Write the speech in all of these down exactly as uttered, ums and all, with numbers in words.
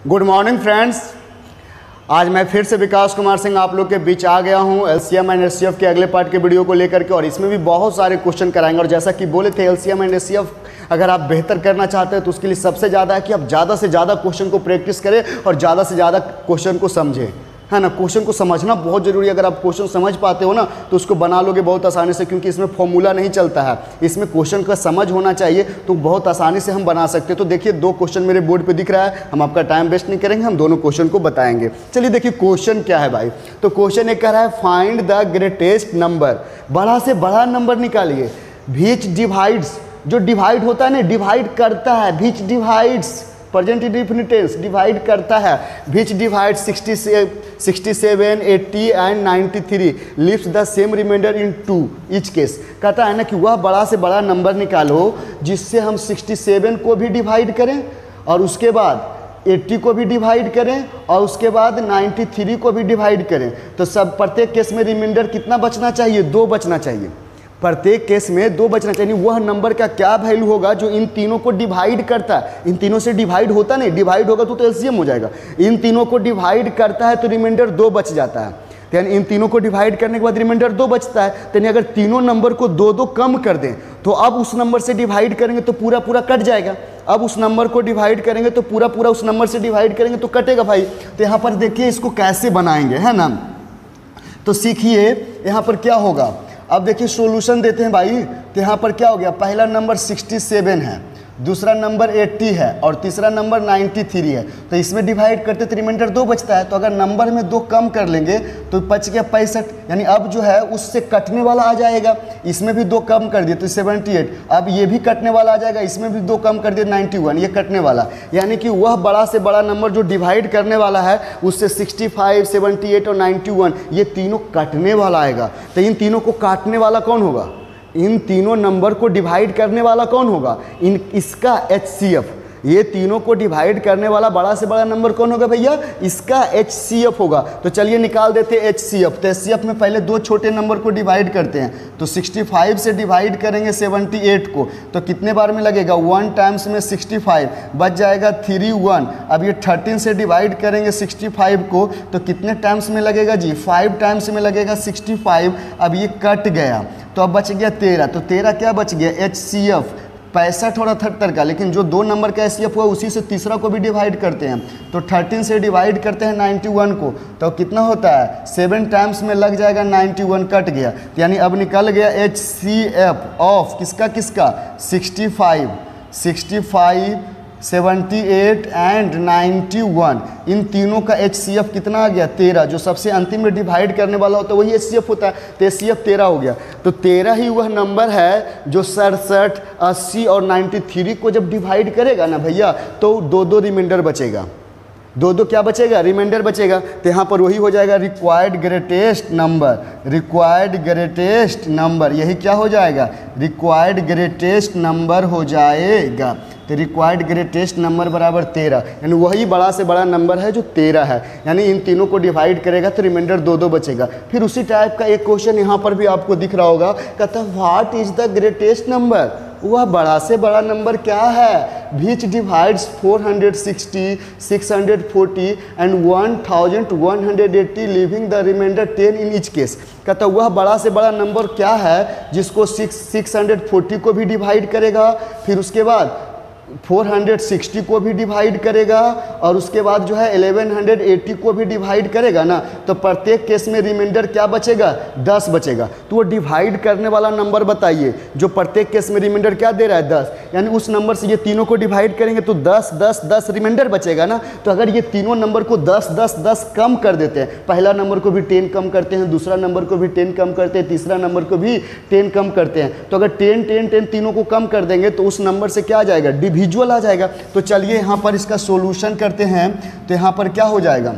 Good morning friends, आज मैं फिर से विकास कुमार सिंह आप लोग के बीच आ गया हूं एलसीएम एंड एचसीएफ के अगले पार्ट के वीडियो को लेकर के। और इसमें भी बहुत सारे क्वेश्चन कराएंगे। और जैसा कि बोले थे एलसीएम एंड एचसीएफ अगर आप बेहतर करना चाहते हैं तो उसके लिए सबसे ज़्यादा है कि आप ज़्यादा से ज़्यादा क्वेश्चन को प्रैक्टिस करें और ज़्यादा से ज़्यादा क्वेश्चन को समझें, है ना। क्वेश्चन को समझना बहुत ज़रूरी है। अगर आप क्वेश्चन समझ पाते हो ना तो उसको बना लोगे बहुत आसानी से, क्योंकि इसमें फॉर्मूला नहीं चलता है, इसमें क्वेश्चन का समझ होना चाहिए तो बहुत आसानी से हम बना सकते हैं। तो देखिए दो क्वेश्चन मेरे बोर्ड पे दिख रहा है, हम आपका टाइम वेस्ट नहीं करेंगे, हम दोनों क्वेश्चन को बताएंगे। चलिए देखिए क्वेश्चन क्या है भाई। तो क्वेश्चन एक कह रहा है फाइंड द ग्रेटेस्ट नंबर, बड़ा से बड़ा नंबर निकालिए विच डिवाइड्स, जो डिवाइड होता है ना, डिवाइड करता है, which divides present indefinite tense divide करता है, which divide sixty seven, eighty and ninety three lives the same remainder in to each case. कहता है ना कि वह बड़ा से बड़ा नंबर निकालो जिससे हम सिक्सटी सेवन को भी डिवाइड करें और उसके बाद एट्टी को भी डिवाइड करें और उसके बाद नाइन्टी थ्री को भी डिवाइड करें। तो सब प्रत्येक केस में रिमाइंडर कितना बचना चाहिए? दो बचना चाहिए। प्रत्येक केस में दो बचना चाहिए। वह नंबर का क्या वैल्यू होगा जो इन तीनों को डिवाइड करता है? इन तीनों से डिवाइड होता नहीं, डिवाइड होगा तो तो एलसीएम हो जाएगा। इन तीनों को डिवाइड करता है तो रिमाइंडर दो बच जाता है। यानी इन तीनों को डिवाइड करने के बाद रिमाइंडर दो बचता है। यानी अगर तीनों नंबर को दो दो कम कर दें तो अब उस नंबर से डिवाइड करेंगे तो पूरा पूरा कट जाएगा। अब उस नंबर को डिवाइड करेंगे तो पूरा पूरा उस नंबर से डिवाइड करेंगे तो कटेगा भाई। तो यहाँ पर देखिए इसको कैसे बनाएंगे, है ना। तो सीखिए यहाँ पर क्या होगा। अब देखिए सॉल्यूशन देते हैं भाई। तो यहाँ पर क्या हो गया, पहला नंबर सिक्सटी सेवन है, दूसरा नंबर एट्टी है और तीसरा नंबर नाइन्टी थ्री है। तो इसमें डिवाइड करते तो रिमाइंडर दो बचता है। तो अगर नंबर में दो कम कर लेंगे तो बच गया पैंसठ, यानी अब जो है उससे कटने वाला आ जाएगा। इसमें भी दो कम कर दिए तो सेवेंटी एट, अब ये भी कटने वाला आ जाएगा। इसमें भी दो कम कर दिए नाइन्टी वन, ये कटने वाला। यानी कि वह बड़ा से बड़ा नंबर जो डिवाइड करने वाला है उससे सिक्सटी फाइव, सेवेंटी एट और नाइन्टी वन ये तीनों कटने वाला आएगा। तो इन तीनों को काटने वाला कौन होगा? इन तीनों नंबर को डिवाइड करने वाला कौन होगा? इन इसका एचसीएफ। ये तीनों को डिवाइड करने वाला बड़ा से बड़ा नंबर कौन होगा भैया? इसका एचसीएफ होगा। तो चलिए निकाल देते हैं एचसीएफ। तो एचसीएफ में पहले दो छोटे नंबर को डिवाइड करते हैं। तो सिक्सटी फाइव से डिवाइड करेंगे सेवेंटी एट को तो कितने बार में लगेगा? वन टाइम्स में सिक्सटी फाइव बच जाएगा थ्री वन। अब ये थर्टीन से डिवाइड करेंगे सिक्सटी फाइव को तो कितने टाइम्स में लगेगा जी? फाइव टाइम्स में लगेगा सिक्सटी फाइव। अब ये कट गया तो अब बच गया तेरह। तो तेरह क्या बच गया? एचसीएफ पैंसठ और अठहत्तर का। लेकिन जो दो नंबर का एचसीएफ हुआ उसी से तीसरा को भी डिवाइड करते हैं। तो थर्टीन से डिवाइड करते हैं नाइन्टी वन को तो कितना होता है? सेवन टाइम्स में लग जाएगा नाइन्टी वन, कट गया। यानी अब निकल गया एचसीएफ ऑफ किसका किसका? Sixty five, sixty five, seventy eight and ninety one. इन तीनों का एचसीएफ कितना आ गया? तेरह। जो सबसे अंतिम में डिवाइड करने वाला होता है वही एचसीएफ होता है। तो एचसीएफ तेरह हो गया। तो तेरह ही वह नंबर है जो सड़सठ, अस्सी और नाइन्टी थ्री को जब डिवाइड करेगा ना भैया तो दो दो रिमाइंडर बचेगा। दो दो क्या बचेगा? रिमाइंडर बचेगा। तो यहाँ पर वही हो जाएगा required greatest number, required greatest number. यही क्या हो जाएगा? रिक्वायर्ड ग्रेटेस्ट नंबर हो जाएगा। तो रिक्वायर्ड ग्रेटेस्ट नंबर बराबर तेरह, यानी वही बड़ा से बड़ा नंबर है जो तेरह है। यानी इन तीनों को डिवाइड करेगा तो रिमाइंडर दो दो बचेगा। फिर उसी टाइप का एक क्वेश्चन यहाँ पर भी आपको दिख रहा होगा। कहता है what is the greatest number, वह बड़ा से बड़ा नंबर क्या है? Which divides four hundred sixty, six hundred forty and one thousand one hundred eighty living the remainder ten in each case. कहता वह बड़ा से बड़ा नंबर क्या है जिसको सिक्स सिक्स हंड्रेड फोर्टी को भी डिवाइड करेगा, फिर उसके बाद फोर हंड्रेड सिक्सटी को भी डिवाइड करेगा और उसके बाद जो है इलेवन एट्टी को भी डिवाइड करेगा ना। तो प्रत्येक केस में रिमाइंडर क्या बचेगा? दस बचेगा। तो वो डिवाइड करने वाला नंबर बताइए जो प्रत्येक केस में रिमाइंडर क्या दे रहा है? दस। यानी उस नंबर से ये तीनों को डिवाइड करेंगे तो दस दस दस रिमाइंडर बचेगा ना। तो अगर ये तीनों नंबर को दस दस दस कम कर देते हैं, पहला नंबर को भी टेन कम करते हैं, दूसरा नंबर को भी टेन कम करते हैं, तीसरा नंबर को भी टेन कम करते हैं। तो अगर टेन टेन टेन तीनों को कम कर देंगे तो उस नंबर से क्या आ जाएगा? विजुअल आ जाएगा। तो चलिए यहाँ पर इसका सॉल्यूशन करते हैं। तो यहाँ पर क्या हो जाएगा?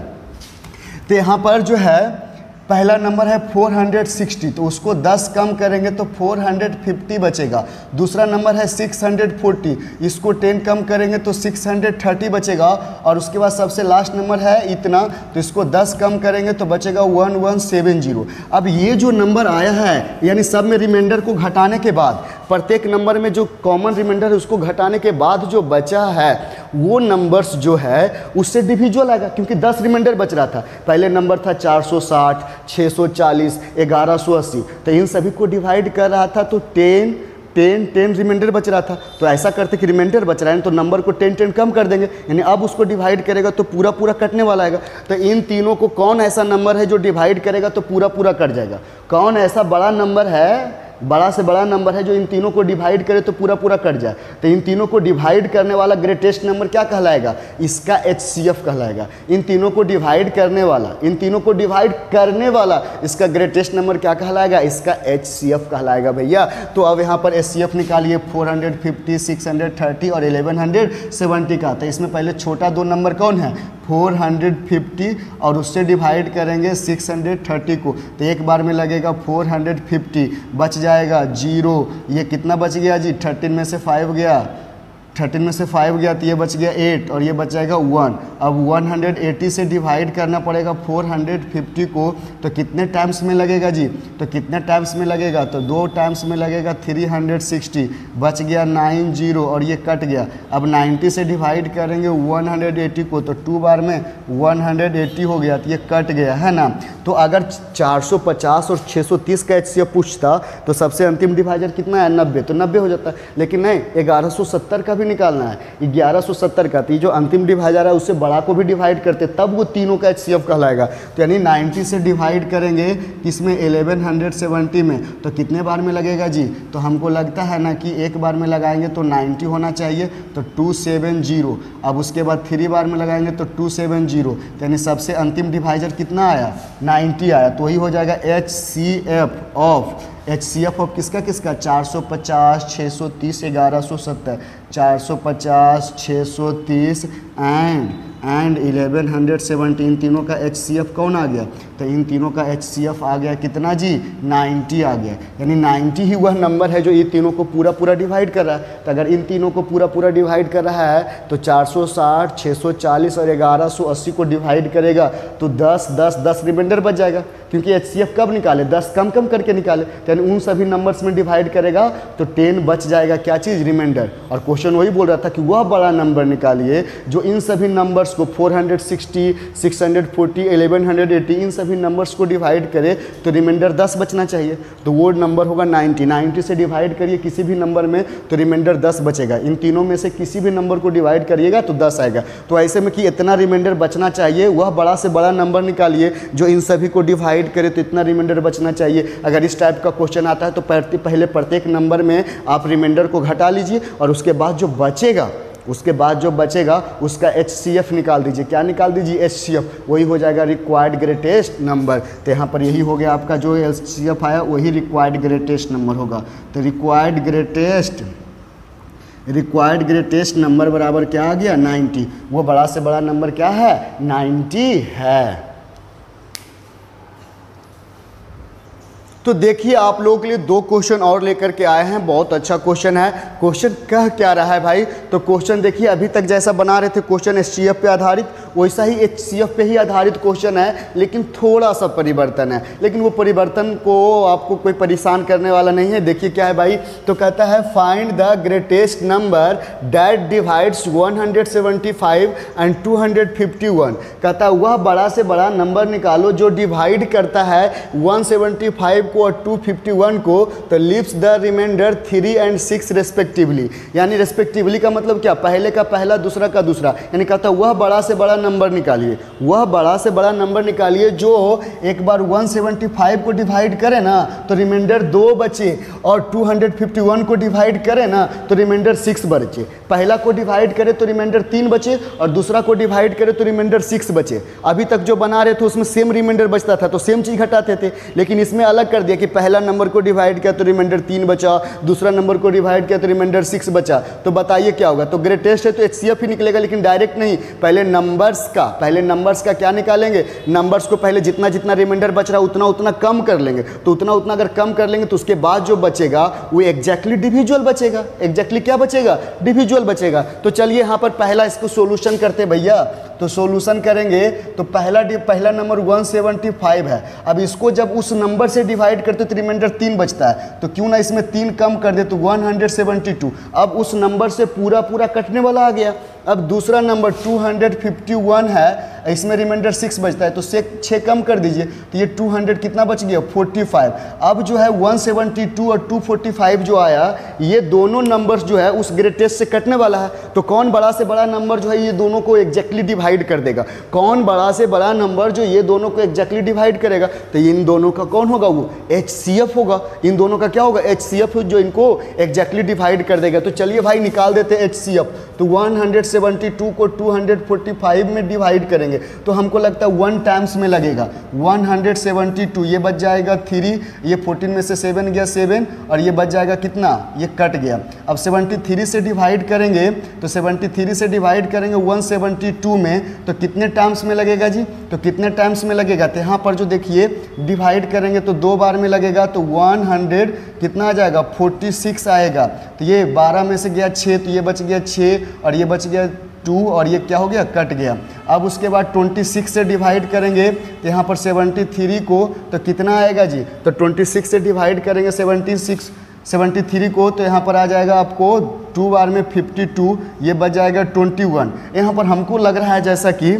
तो यहाँ पर जो है पहला नंबर है फोर हंड्रेड सिक्सटी तो उसको दस कम करेंगे तो फोर हंड्रेड फिफ्टी बचेगा। दूसरा नंबर है सिक्स हंड्रेड फोर्टी, इसको टेन कम करेंगे तो सिक्स हंड्रेड थर्टी बचेगा। और उसके बाद सबसे लास्ट नंबर है इतना तो इसको दस कम करेंगे तो बचेगा वन वन सेवन जीरो। अब ये जो नंबर आया है यानी सब में रिमाइंडर को घटाने के बाद प्रत्येक नंबर में जो कॉमन रिमाइंडर है उसको घटाने के बाद जो बचा है वो नंबर्स जो है उससे डिविजुअल आएगा, क्योंकि दस रिमाइंडर बच रहा था। पहले नंबर था चार सौ साठ, छः सौ चालीस, ग्यारह सौ अस्सी, तो इन सभी को डिवाइड कर रहा था तो टेन टेन टेन रिमाइंडर बच रहा था। तो ऐसा करते कि रिमाइंडर बच रहा है तो नंबर को टेन टेन कम कर देंगे, यानी अब उसको डिवाइड करेगा तो पूरा पूरा कटने वाला आएगा। तो इन तीनों को कौन ऐसा नंबर है जो डिवाइड करेगा तो पूरा पूरा कट जाएगा? कौन ऐसा बड़ा नंबर है, बड़ा से बड़ा नंबर है जो इन तीनों को डिवाइड करे तो पूरा पूरा कट जाए? तो इन तीनों को डिवाइड करने वाला ग्रेटेस्ट नंबर क्या कहलाएगा? इसका एच सी एफ कहलाएगा। इन तीनों को डिवाइड करने वाला इन तीनों को डिवाइड करने वाला इसका ग्रेटेस्ट नंबर क्या कहलाएगा? इसका एच सी एफ कहलाएगा भैया। तो अब यहाँ पर एच सी एफ निकालिए four hundred fifty, six hundred thirty और इलेवन हंड्रेड सेवेंटी का। तो इसमें पहले छोटा दो नंबर कौन है? फोर हंड्रेड फिफ्टी और उससे डिवाइड करेंगे सिक्स हंड्रेड थर्टी को, तो एक बार में लगेगा फोर हंड्रेड फिफ्टी, बच जाएगा जीरो। ये कितना बच गया जी? थर्टीन में से फाइव गया, थर्टीन में से फाइव गया तो ये बच गया एट और ये बच जाएगा वन। अब वन हंड्रेड एटी से डिवाइड करना पड़ेगा फोर हंड्रेड फिफ्टी को, तो कितने टाइम्स में लगेगा जी? तो कितने टाइम्स में लगेगा? तो दो टाइम्स में लगेगा थ्री हंड्रेड सिक्सटी, बच गया नाइन जीरो और ये कट गया। अब नाइन्टी से डिवाइड करेंगे वन हंड्रेड एटी को, तो टू बार में वन हंड्रेड एटी हो गया तो ये कट गया, है ना। तो अगर चार सौ पचास और छः सौ तीस का एच सी एफ पूछता तो सबसे अंतिम डिवाइजर कितना है? नब्बे, तो नब्बे हो जाता है। लेकिन नहीं, ग्यारह सौ सत्तर का भी निकालना है, ग्यारह सौ सत्तर का, तो जो अंतिम डिवाइजर है उससे बड़ा को भी डिवाइड करते तब वो तीनों का एच सी एफ कहलाएगा। तो यानी नाइन्टी से डिवाइड करेंगे किसमें? इलेवन हंड्रेड सेवेंटी में, तो कितने बार में लगेगा जी? तो हमको लगता है ना कि एक बार में लगाएंगे तो नाइन्टी होना चाहिए, तो टू सेवन जीरो। अब उसके बाद थ्री बार में लगाएंगे तो टू सेवन जीरो, यानी सबसे अंतिम डिवाइजर कितना आया? नाइन्टी आया। तो वही हो जाएगा H C F of H C F of किसका किसका? चार सौ पचास, छः सौ तीस, ग्यारह सौ सत्तर, चार सौ पचास, छः सौ तीस and and eleven hundred seventy, इन तीनों का एच सी एफ कौन आ गया? तो इन तीनों का एच सी एफ आ गया कितना जी? नाइन्टी आ गया। यानी नाइन्टी ही वह नंबर है जो ये तीनों को पूरा पूरा डिवाइड कर रहा है। तो अगर इन तीनों को पूरा पूरा डिवाइड कर रहा है तो चार सौ साठ, छः सौ चालीस और ग्यारह सौ अस्सी को डिवाइड करेगा तो दस दस दस रिमाइंडर बच जाएगा, क्योंकि एच सी एफ कब निकाले? दस कम कम करके निकाले। तो यानी उन सभी नंबर्स में डिवाइड करेगा तो टेन बच जाएगा, क्या चीज़? रिमाइंडर। और क्वेश्चन वही बोल रहा था कि वह बड़ा नंबर निकालिए जो इन सभी नंबर्स को four hundred sixty, six hundred forty, eleven hundred eighty इन सभी नंबर्स को डिवाइड करे तो रिमाइंडर दस बचना चाहिए। तो वो नंबर होगा नाइन्टी। नाइन्टी से डिवाइड करिए किसी भी नंबर में तो रिमाइंडर दस बचेगा। इन तीनों में से किसी भी नंबर को डिवाइड करिएगा तो दस आएगा। तो ऐसे में कि इतना रिमाइंडर बचना चाहिए, वह बड़ा से बड़ा नंबर निकालिए जो इन सभी को डिवाइड करे तो इतना रिमाइंडर बचना चाहिए। अगर इस टाइप का क्वेश्चन आता है तो पहले प्रत्येक नंबर में आप रिमाइंडर को घटा लीजिए और उसके बाद जो बचेगा उसके बाद जो बचेगा उसका एच सी एफ निकाल दीजिए। क्या निकाल दीजिए? H C F. वही हो जाएगा रिक्वायर्ड ग्रेटेस्ट नंबर। तो यहाँ पर यही हो गया आपका जो एच सी एफ आया वही रिक्वायर्ड ग्रेटेस्ट नंबर होगा। तो required greatest required greatest number बराबर क्या आ गया? नाइन्टी। वो बड़ा से बड़ा नंबर क्या है? नाइन्टी है। तो देखिए आप लोगों के लिए दो क्वेश्चन और लेकर के आए हैं। बहुत अच्छा क्वेश्चन है। क्वेश्चन कह क्या रहा है भाई? तो क्वेश्चन देखिए अभी तक जैसा बना रहे थे क्वेश्चन एच सी एफ पे आधारित, वैसा ही एच सी एफ पे ही आधारित क्वेश्चन है, लेकिन थोड़ा सा परिवर्तन है। लेकिन वो परिवर्तन को आपको कोई परेशान करने वाला नहीं है। देखिए क्या है भाई, तो कहता है find the greatest number that divides one hundred seventy five and two hundred fifty one. कहता है वह बड़ा से बड़ा नंबर निकालो जो डिवाइड करता है वन सेवेंटी फाइव को और टू फिफ्टी वन को, तो leaves the remainder three and six respectively. यानी रेस्पेक्टिवली का मतलब क्या? पहले का पहला, दूसरा का दूसरा। यानी कहता है वह बड़ा से बड़ा नंबर निकालिए, वह बड़ा से बड़ा नंबर निकालिए जो एक बार वन सेवेंटी फाइव को डिवाइड करे ना तो रिमाइंडर दो बचे, और टू फिफ्टी वन को डिवाइड करे ना तो रिमाइंडर सिक्स बचे। पहला को डिवाइड करे तो रिमाइंडर तीन बचे और दूसरा को डिवाइड करे तो रिमाइंडर सिक्स बचे। अभी तक जो बना रहे थे उसमें सेम रिमाइंडर बचता था तो सेम चीज़ घटाते थे, लेकिन इसमें अलग कर दिया कि पहला नंबर को डिवाइड किया तो रिमाइंडर तीन बचा, दूसरा नंबर को डिवाइड किया तो रिमाइंडर सिक्स बचा। तो बताइए क्या होगा? तो ग्रेटेस्ट है तो एच सी एफ ही निकलेगा, लेकिन डायरेक्ट नहीं, पहले नंबर्स का पहले नंबर्स का क्या निकालेंगे? नंबर्स को पहले जितना जितना रिमाइंडर बच रहा है उतना उतना कम कर लेंगे। तो उतना उतना अगर कम कर लेंगे तो उसके बाद जो बचेगा वो एग्जैक्टली डिविजुअल बचेगा। एग्जैक्टली क्या बचेगा? डिविजुअल बचेगा। तो चलिए यहाँ पर पहला इसको सोल्यूशन करते भैया। तो सॉल्यूशन करेंगे तो पहला पहला नंबर वन सेवेंटी फाइव है। अब इसको जब उस नंबर से डिवाइड करते तो रिमाइंडर तीन बचता है, तो क्यों ना इसमें तीन कम कर दे तो वन हंड्रेड सेवेंटी टू। अब उस नंबर से पूरा पूरा कटने वाला आ गया। अब दूसरा number two hundred fifty one है, इसमें रिमाइंडर सिक्स बचता है, तो से छः कम कर दीजिए तो ये टू हंड्रेड कितना बच गया फोर्टी फाइव। अब जो है वन सेवेंटी टू और टू फोर्टी फाइव जो आया, ये दोनों नंबर्स जो है उस ग्रेटेस्ट से कटने वाला है। तो कौन बड़ा से बड़ा नंबर जो है ये दोनों को एग्जैक्टली डिवाइड कर देगा? कौन बड़ा से बड़ा नंबर जो ये दोनों को एग्जैक्टली डिवाइड करेगा? तो इन दोनों का कौन होगा? वो एच सी एफ होगा। इन दोनों का क्या होगा? एच सी एफ, जो इनको एग्जैक्टली डिवाइड कर देगा। तो चलिए भाई निकाल देते एच सी एफ। तो वन हंड्रेड सेवेंटी टू को टू हंड्रेड फोर्टी फाइव में डिवाइड करेंगे तो हमको लगता है वन टाइम्स में लगेगा। वन हंड्रेड सेवेंटी टू ये बच जाएगा थ्री, ये फोर्टीन में से सेवन गया सेवन, और ये बच जाएगा कितना? ये कट गया। अब सेवेंटी थ्री से डिवाइड करेंगे तो सेवेंटी थ्री से डिवाइड करेंगे वन सेवेंटी टू में तो कितने टाइम्स में लगेगा जी? तो कितने टाइम्स में लगेगा? तो यहाँ पर जो देखिए डिवाइड करेंगे तो दो बार में लगेगा, तो वन हंड्रेड कितना आ जाएगा? फोर्टी सिक्स आएगा। तो ये बारह में से गया छः, तो ये बच गया छः और ये बच गया टू, और ये क्या हो गया? कट गया। अब उसके बाद छब्बीस से डिवाइड करेंगे तो यहाँ पर तिहत्तर को तो कितना आएगा जी? तो छब्बीस से डिवाइड करेंगे छिहत्तर तिहत्तर को तो यहाँ पर आ जाएगा आपको टू बार में बावन, ये बच जाएगा इक्कीस। यहाँ पर हमको लग रहा है जैसा कि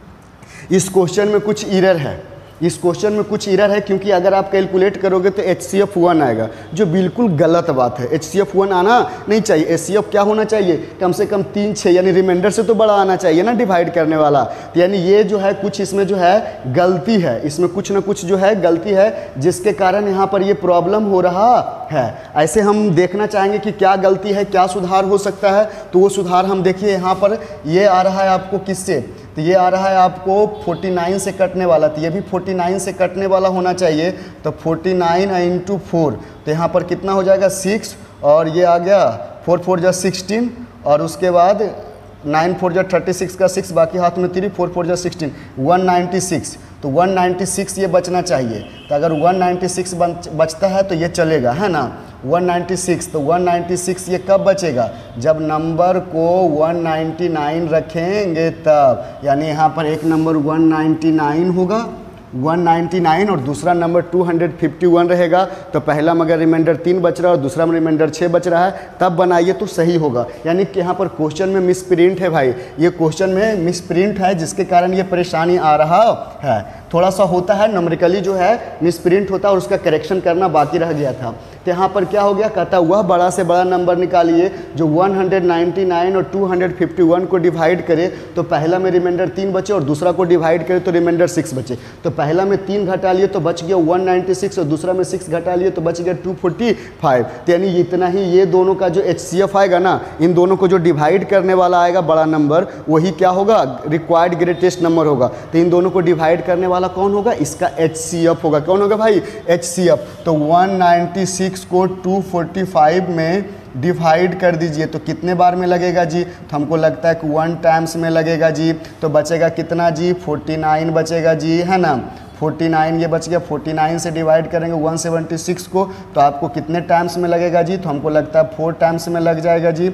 इस क्वेश्चन में कुछ एरर है। इस क्वेश्चन में कुछ एरर है, क्योंकि अगर आप कैलकुलेट करोगे तो एच सी एफ वन आएगा, जो बिल्कुल गलत बात है। एच सी एफ वन आना नहीं चाहिए। एच सी एफ क्या होना चाहिए? कम से कम तीन छः, यानी रिमाइंडर से तो बड़ा आना चाहिए ना डिवाइड करने वाला। तो यानी ये जो है कुछ इसमें जो है गलती है, इसमें कुछ ना कुछ जो है गलती है, जिसके कारण यहाँ पर ये प्रॉब्लम हो रहा है। ऐसे हम देखना चाहेंगे कि क्या गलती है, क्या सुधार हो सकता है। तो वो सुधार हम देखिए यहाँ पर ये आ रहा है आपको किससे? तो ये आ रहा है आपको उनचास से कटने वाला, तो ये भी उनचास से कटने वाला होना चाहिए। तो उनचास इंटू फोर, तो यहाँ पर कितना हो जाएगा? सिक्स, और ये आ गया फोर फोर जा सिक्सटीन, और उसके बाद नाइन फोर जा थर्टी सिक्स का सिक्स, बाकी हाथ में थ्री, फोर फोर जा सिक्सटीन, वन नाइन्टी सिक्स। तो वन नाइन्टी सिक्स ये बचना चाहिए। तो अगर वन नाइन्टी सिक्स बचता है तो ये चलेगा, है ना? वन नाइन्टी सिक्स, तो वन नाइन्टी सिक्स ये कब बचेगा? जब नंबर को वन नाइन्टी नाइन रखेंगे तब। यानी यहाँ पर एक number one ninety nine one, ninety ninety nine, और दूसरा नंबर टू फिफ्टी वन रहेगा। तो पहला मगर रिमाइंडर तीन बच रहा है और दूसरा में रिमाइंडर छः बच रहा है, तब बनाइए तो सही होगा। यानी कि यहाँ पर क्वेश्चन में मिसप्रिंट है भाई, ये क्वेश्चन में मिसप्रिंट है, जिसके कारण ये परेशानी आ रहा है। थोड़ा सा होता है नंबरिकली जो है मिसप्रिंट होता है, और उसका करेक्शन करना बाकी रह गया था। तो यहाँ पर क्या हो गया? कहता वह बड़ा से बड़ा नंबर निकालिए जो वन नाइन्टी नाइन और टू फिफ्टी वन को डिवाइड करे तो पहला में रिमाइंडर तीन बचे, और दूसरा को डिवाइड करे तो रिमाइंडर सिक्स बचे। तो पहला में तीन घटा लिए तो बच गया वन नाइन्टी सिक्स, और दूसरा में सिक्स घटा लिए तो बच गया टू फोर्टी फाइव। तो यानी इतना ही ये दोनों का जो एच सी एफ आएगा ना, इन दोनों को जो डिवाइड करने वाला आएगा बड़ा नंबर, वही क्या होगा? रिक्वायर्ड ग्रेटेस्ट नंबर होगा। तो इन दोनों को डिवाइड करने वाला कौन होगा? इसका एच सी एफ होगा। कौन होगा भाई? H C F. तो वन नाइन्टी सिक्स को टू फोर्टी फाइव में डिवाइड कर दीजिए तो कितने बार में लगेगा जी? तो हमको लगता है कि वन टाइम्स में लगेगा जी। तो बचेगा कितना जी? फोर्टी नाइन बचेगा जी, है ना? फोर्टी नाइन ये बच गया। फोर्टी नाइन से डिवाइड करेंगे वन सेवेंटी सिक्स को तो आपको कितने टाइम्स में लगेगा जी? तो हमको लगता है फोर टाइम्स में लग जाएगा जी।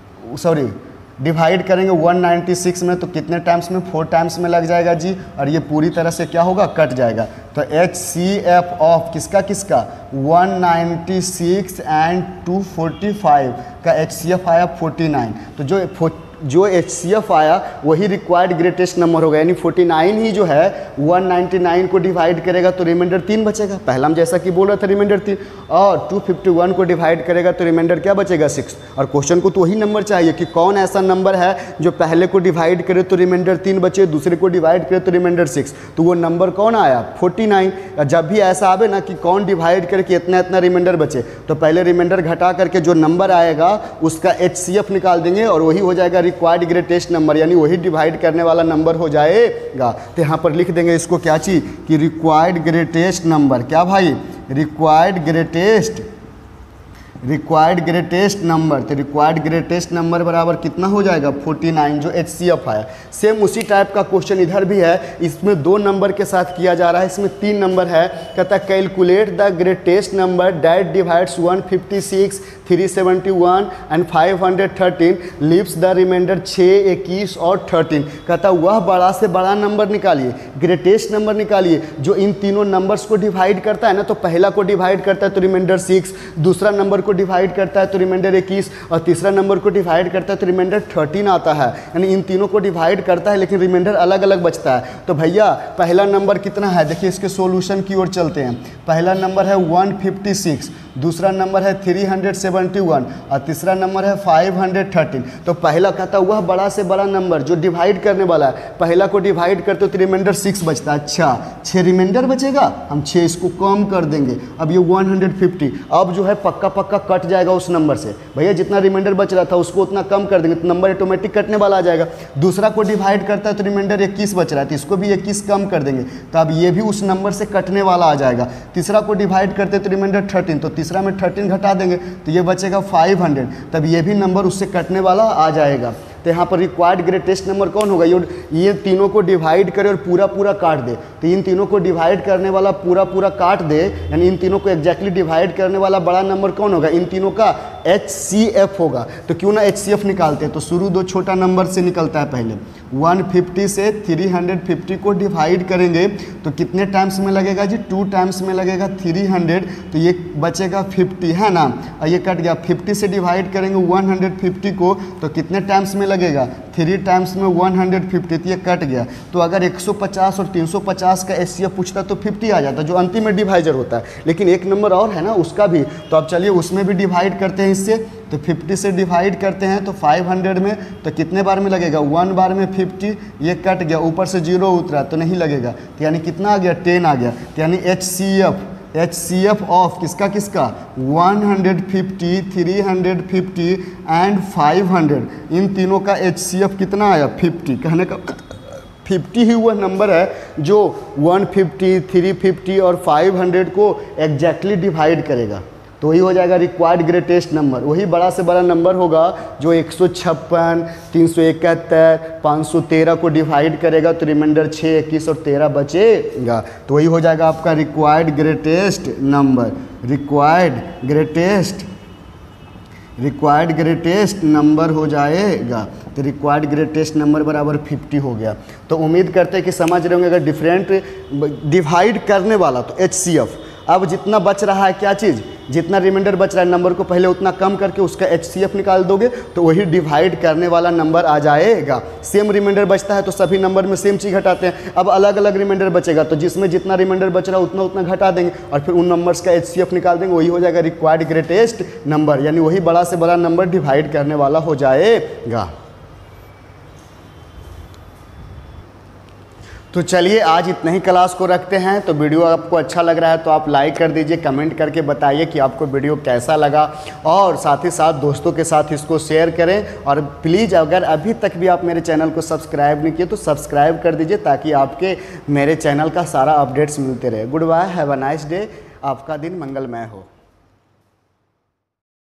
सॉरी, डिवाइड करेंगे वन नाइन्टी सिक्स में तो कितने टाइम्स में? फोर टाइम्स में लग जाएगा जी, और ये पूरी तरह से क्या होगा? कट जाएगा। तो एच सी एफ ऑफ किसका किसका? One ninety six and two forty five का एच सी एफ आया फोर्टी नाइन। तो जो जो एच सी एफ आया वही रिक्वायर्ड ग्रेटेस्ट नंबर होगा। यानी फोर्टी नाइन ही जो है वन नाइन्टी नाइन को डिवाइड करेगा तो रिमाइंडर तीन बचेगा। पहला हम जैसा कि बोल रहा था रिमाइंडर तीन, और टू फिफ्टी वन को डिवाइड करेगा तो रिमाइंडर क्या बचेगा? सिक्स। और क्वेश्चन को तो वही नंबर चाहिए कि कौन ऐसा नंबर है जो पहले को डिवाइड करे तो रिमाइंडर तीन बचे, दूसरे को डिवाइड करे तो रिमाइंडर सिक्स। तो वो नंबर कौन आया? Forty nine. जब भी ऐसा आवे ना कि कौन डिवाइड करे कि इतना इतना रिमाइंडर बचे, तो पहले रिमाइंडर घटा करके जो नंबर आएगा उसका एच सी एफ निकाल देंगे, और वही हो जाएगा रिक्वायर्ड ग्रेटेस्ट नंबर, यानी वही डिवाइड करने वाला नंबर हो जाएगा। तो यहाँ पर लिख देंगे इसको क्या चीज कि रिक्वायर्ड ग्रेटेस्ट नंबर। क्या भाई? Required greatest required greatest number, तो रिक्वायर्ड ग्रेटेस्ट नंबर बराबर कितना हो जाएगा उनचास, जो एच सी एफ आया। सेम उसी टाइप का क्वेश्चन इधर भी है, इसमें दो नंबर के साथ किया जा रहा है, इसमें तीन नंबर है। कहता है calculate the greatest number that divides one fifty six, three seventy one and five hundred thirteen, leaves the reminder छः, इक्कीस और थर्टीन। कहता वह बड़ा से बड़ा नंबर निकालिए, ग्रेटेस्ट नंबर निकालिए जो इन तीनों नंबर्स को डिवाइड करता है ना, तो पहला को डिवाइड करता है तो रिमाइंडर सिक्स, दूसरा नंबर को डिवाइड करता है तो रिमाइंडर इक्कीस, और तीसरा नंबर को डिवाइड करता है तो रिमाइंडर थर्टीन आता है। यानी इन तीनों को डिवाइड करता है लेकिन रिमाइंडर अलग अलग बचता है। तो भैया पहला नंबर कितना है, देखिए इसके सॉल्यूशन की ओर चलते हैं। पहला नंबर है वन फिफ्टी सिक्स, दूसरा नंबर है थ्री हंड्रेड सेवेंटी वन और तीसरा नंबर है फाइव हंड्रेड थर्टीन। तो पहला कहता वह बड़ा से बड़ा नंबर जो डिवाइड करने वाला है, पहला को डिवाइड करते हो तो रिमाइंडर सिक्स बचता है। अच्छा छः रिमाइंडर बचेगा, हम छः इसको कम कर देंगे। अब ये वन हंड्रेड फिफ्टी अब जो है पक्का पक्का कट जाएगा उस नंबर से। भैया जितना रिमाइंडर बच रहा था उसको उतना कम कर देंगे तो नंबर ऑटोमेटिक कटने वाला आ जाएगा। दूसरा को डिवाइड करता है तो रिमाइंडर इक्कीस बच रहा है तो इसको भी इक्कीस कम कर देंगे तो अब ये भी उस नंबर से कटने वाला आ जाएगा। तीसरा को डिवाइड करते तो रिमाइंडर थर्टीन, तो तीसरा में थर्टीन घटा देंगे तो ये बचेगा फाइव हंड्रेड, तब ये भी नंबर उससे कटने वाला आ जाएगा। तो यहाँ पर रिक्वायर्ड ग्रेटेस्ट नंबर कौन होगा, ये ये तीनों को डिवाइड करे और पूरा पूरा काट दे। तो इन तीनों को डिवाइड करने वाला पूरा पूरा काट दे, यानी इन तीनों को एग्जैक्टली डिवाइड करने वाला बड़ा नंबर कौन होगा, इन तीनों का एच सी एफ होगा। तो क्यों ना एच सी एफ निकालते हैं, तो शुरू दो छोटा नंबर से निकलता है। पहले वन फिफ्टी से थ्री हंड्रेड फिफ्टी को डिवाइड करेंगे तो कितने टाइम्स में लगेगा जी, टू टाइम्स में लगेगा थ्री हंड्रेड, तो ये बचेगा फिफ्टी है ना, और ये कट गया। फिफ्टी से डिवाइड करेंगे वन हंड्रेड फिफ्टी को तो कितने टाइम्स में लगेगा, थ्री टाइम्स में वन हंड्रेड फिफ्टी, तो ये कट गया। तो अगर एक सौ पचास और तीन सौ पचास का एच सी एफ पूछता तो फिफ्टी आ जाता जो अंतिम में डिवाइजर होता है। लेकिन एक नंबर और है ना उसका भी, तो अब चलिए उसमें भी डिवाइड करते हैं इससे। तो फिफ्टी से डिवाइड करते हैं तो फाइव हंड्रेड में तो कितने बार में लगेगा, वन बार में फिफ्टी, ये कट गया, ऊपर से जीरो उतरा तो नहीं लगेगा, तो यानी कितना आ गया, टेन आ गया। तो यानी H C F H C F of किसका किसका one hundred fifty, three hundred fifty and five hundred, इन तीनों का एच सी एफ कितना आया, फिफ्टी। कहने का फिफ्टी ही वह नंबर है जो वन फिफ्टी, थ्री फिफ्टी और फाइव हंड्रेड को एग्जैक्टली डिवाइड करेगा। तो वही हो जाएगा रिक्वायर्ड ग्रेटेस्ट नंबर। वही बड़ा से बड़ा नंबर होगा जो एक सौ छप्पन, तीन सौ इकहत्तर, पाँच सौ तेरह को डिवाइड करेगा तो रिमाइंडर छः, इक्कीस और तेरह बचेगा। तो वही हो जाएगा आपका required greatest number. Required greatest required greatest number हो जाएगा। तो रिक्वायर्ड ग्रेटेस्ट नंबर बराबर फिफ्टी हो गया। तो उम्मीद करते हैं कि समझ रहे होंगे। अगर डिफरेंट डिवाइड करने वाला तो एच सी एफ, अब जितना बच रहा है क्या चीज़, जितना रिमाइंडर बच रहा है नंबर को पहले उतना कम करके उसका एच सी एफ निकाल दोगे तो वही डिवाइड करने वाला नंबर आ जाएगा। सेम रिमाइंडर बचता है तो सभी नंबर में सेम चीज़ घटाते हैं। अब अलग अलग रिमाइंडर बचेगा तो जिसमें जितना रिमाइंडर बच रहा है उतना उतना घटा देंगे और फिर उन नंबर्स का एच सी एफ निकाल देंगे, वही हो जाएगा रिक्वायर्ड ग्रेटेस्ट नंबर। यानी वही बड़ा से बड़ा नंबर डिवाइड करने वाला हो जाएगा। तो चलिए आज इतना ही क्लास को रखते हैं। तो वीडियो आपको अच्छा लग रहा है तो आप लाइक कर दीजिए, कमेंट करके बताइए कि आपको वीडियो कैसा लगा, और साथ ही साथ दोस्तों के साथ इसको शेयर करें। और प्लीज़ अगर अभी तक भी आप मेरे चैनल को सब्सक्राइब नहीं किए तो सब्सक्राइब कर दीजिए ताकि आपके मेरे चैनल का सारा अपडेट्स मिलते रहे। Good bye, have a nice day, आपका दिन मंगलमय हो।